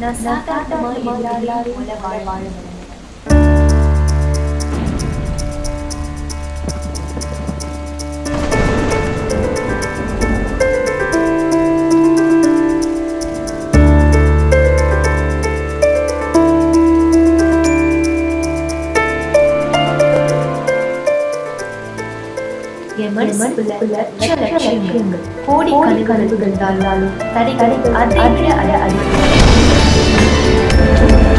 நான் சாதாரணமா எல்லாரையும் போல வாழ என் மனசுக்குள்ள லட்சங்கள் கோடி கனவுகள் இருந்தாலும் தடைகள் அதை விட அதிகம்.